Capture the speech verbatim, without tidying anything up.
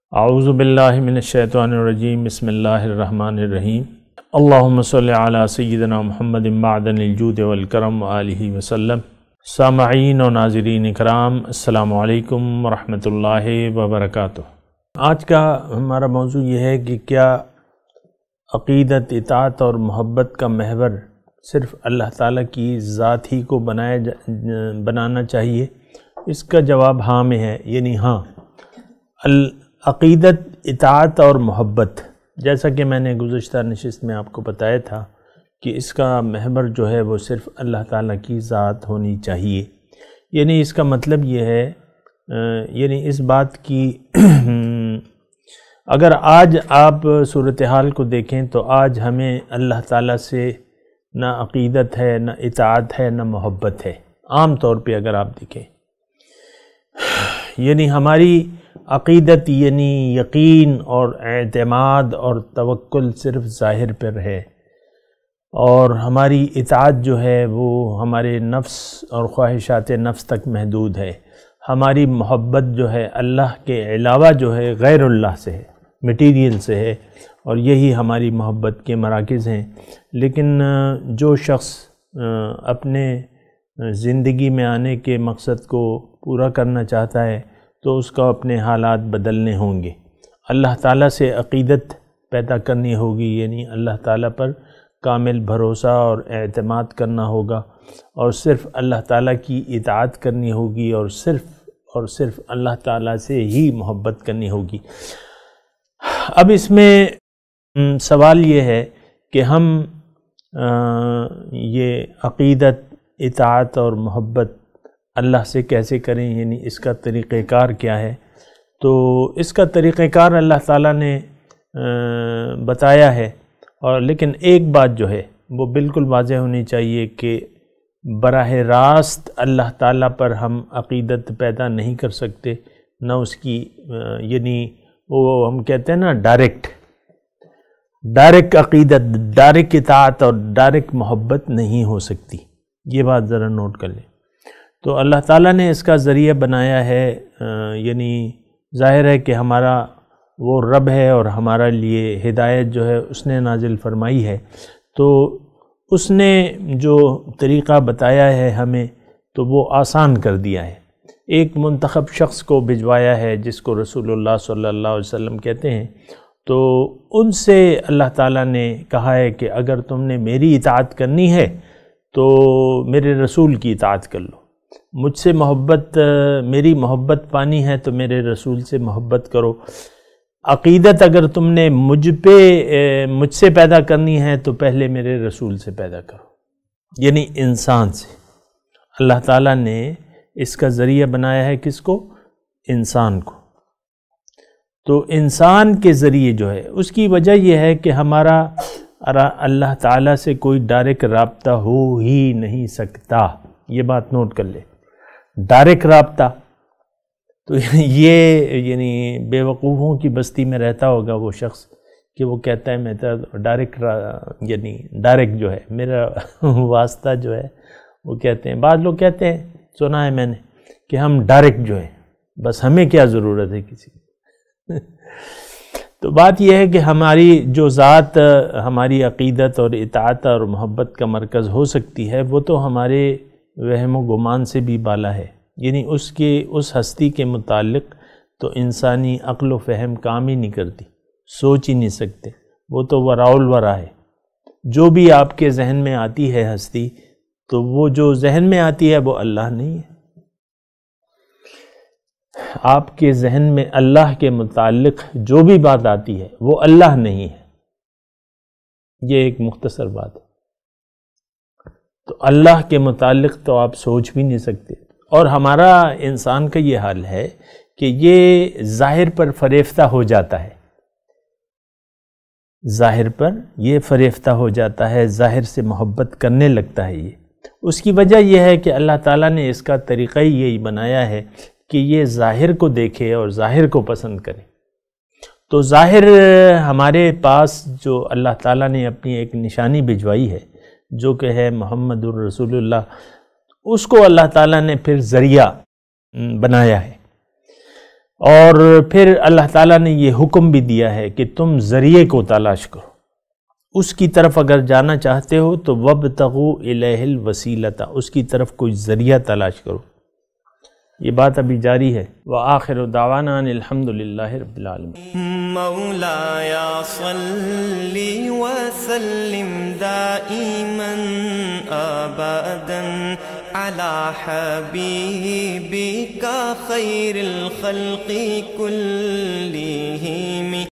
اعوذ باللہ من الشیطان الرجیم بسم اللہ الرحمن الرحیم اللہم صلی علی سیدنا محمد معدن الجود والکرم وآلہ وسلم۔ سامعین و ناظرین اکرام، السلام علیکم ورحمۃ اللہ وبرکاتہ۔ آج کا ہمارا موضوع یہ ہے کہ کیا عقیدت، اطاعت اور محبت کا محور صرف اللہ تعالیٰ کی ذات ہی کو بنایا بنانا چاہیے؟ اس کا جواب ہاں میں ہے، یعنی ہاں، عقیدت، اطاعت اور محبت، جیسا کہ میں نے گزشتہ نشست میں آپ کو بتایا تھا کہ اس کا محور جو ہے وہ صرف اللہ تعالیٰ کی ذات ہونی چاہیے۔ یعنی اس کا مطلب یہ ہے، یعنی اس بات کی اگر آج آپ صورتحال کو دیکھیں تو آج ہمیں اللہ تعالیٰ سے نہ عقیدت ہے، نہ اطاعت ہے، نہ محبت ہے۔ عام طور پہ اگر آپ دیکھیں، یعنی ہماری عقیدت یعنی یقین اور اعتماد اور توکل صرف ظاہر پر ہے، اور ہماری اطاعت جو ہے وہ ہمارے نفس اور خواہشات نفس تک محدود ہے۔ ہماری محبت جو ہے اللہ کے علاوہ جو ہے غیر اللہ سے ہے، مٹیریل سے ہے، اور یہی ہماری محبت کے مراکز ہیں۔ لیکن جو شخص اپنے زندگی میں آنے کے مقصد کو پورا کرنا چاہتا ہے تو اس کو اپنے حالات بدلنے ہوں گے، اللہ تعالیٰ سے عقیدت پیدا کرنی ہوگی، یعنی اللہ تعالیٰ پر کامل بھروسہ اور اعتماد کرنا ہوگا، اور صرف اللہ تعالیٰ کی اطاعت کرنی ہوگی، اور صرف اور صرف اللہ تعالیٰ سے ہی محبت کرنی ہوگی۔ اب اس میں سوال یہ ہے کہ ہم یہ عقیدت، اطاعت اور محبت اللہ سے کیسے کریں، یعنی اس کا طریقہ کار کیا ہے؟ تو اس کا طریقہ کار اللہ تعالیٰ نے بتایا ہے، اور لیکن ایک بات جو ہے وہ بالکل واضح ہونی چاہیے کہ براہ راست اللہ تعالیٰ پر ہم عقیدت پیدا نہیں کر سکتے، نہ اس کی یعنی وہ ہم کہتے ہیں نا ڈائریکٹ ڈائریکٹ عقیدت، ڈائریکٹ اطاعت اور ڈائریکٹ محبت نہیں ہو سکتی۔ یہ بات ذرا نوٹ کر لیں۔ تو اللہ تعالیٰ نے اس کا ذریعہ بنایا ہے، یعنی ظاہر ہے کہ ہمارا وہ رب ہے اور ہمارا لیے ہدایت جو ہے اس نے نازل فرمائی ہے، تو اس نے جو طریقہ بتایا ہے ہمیں تو وہ آسان کر دیا ہے۔ ایک منتخب شخص کو بھجوایا ہے جس کو رسول اللہ صلی اللہ علیہ وسلم کہتے ہیں، تو ان سے اللہ تعالیٰ نے کہا ہے کہ اگر تم نے میری اطاعت کرنی ہے تو میرے رسول کی اطاعت کر لو، مجھ سے محبت، میری محبت پانی ہے تو میرے رسول سے محبت کرو، عقیدت اگر تم نے مجھ پہ مجھ سے پیدا کرنی ہے تو پہلے میرے رسول سے پیدا کرو، یعنی انسان سے۔ اللہ تعالیٰ نے اس کا ذریعہ بنایا ہے کس کو؟ انسان کو۔ تو انسان کے ذریعے جو ہے اس کی وجہ یہ ہے کہ ہمارا اللہ تعالیٰ سے کوئی ڈائریکٹ رابطہ ہو ہی نہیں سکتا۔ یہ بات نوٹ کر لے، ڈائریکٹ رابطہ تو یہ یعنی بے وقوفوں کی بستی میں رہتا ہوگا وہ شخص کہ وہ کہتا ہے میں تو ڈائریکٹ یعنی ڈائریکٹ جو ہے میرا واسطہ جو ہے، وہ کہتے ہیں، بعض لوگ کہتے ہیں، سنا ہے میں نے کہ ہم ڈائریکٹ جو ہے، بس ہمیں کیا ضرورت ہے کسی تو بات یہ ہے کہ ہماری جو ذات، ہماری عقیدت اور اطاعت اور محبت کا مرکز ہو سکتی ہے، وہ تو ہمارے وہم و گمان سے بھی بالا ہے، یعنی اس کے اس ہستی کے متعلق تو انسانی عقل و فہم کام ہی نہیں کرتی، سوچ ہی نہیں سکتے، وہ تو وراء الورا ہے۔ جو بھی آپ کے ذہن میں آتی ہے ہستی، تو وہ جو ذہن میں آتی ہے وہ اللہ نہیں ہے۔ آپ کے ذہن میں اللہ کے متعلق جو بھی بات آتی ہے وہ اللہ نہیں ہے، یہ ایک مختصر بات ہے۔ تو اللہ کے متعلق تو آپ سوچ بھی نہیں سکتے، اور ہمارا انسان کا یہ حال ہے کہ یہ ظاہر پر فریفتہ ہو جاتا ہے، ظاہر پر یہ فریفتہ ہو جاتا ہے، ظاہر سے محبت کرنے لگتا ہے۔ یہ اس کی وجہ یہ ہے کہ اللہ تعالیٰ نے اس کا طریقہ ہی یہی بنایا ہے کہ یہ ظاہر کو دیکھے اور ظاہر کو پسند کرے۔ تو ظاہر ہمارے پاس جو اللہ تعالیٰ نے اپنی ایک نشانی بھجوائی ہے جو کہ ہے محمد الرسول اللہ، اس کو اللہ تعالیٰ نے پھر ذریعہ بنایا ہے، اور پھر اللہ تعالیٰ نے یہ حکم بھی دیا ہے کہ تم ذریعے کو تلاش کرو، اس کی طرف اگر جانا چاہتے ہو تو وَابْتَغُوا إِلَيْهِ الْوَسِيلَةَ، اس کی طرف کوئی ذریعہ تلاش کرو۔ یہ بات ابھی جاری ہے۔ وآخر دعوانا ان الحمد للہ رب العالمین۔ مولاي صل وسلم دائما ابدا على حبيبك خير الخلق كلهم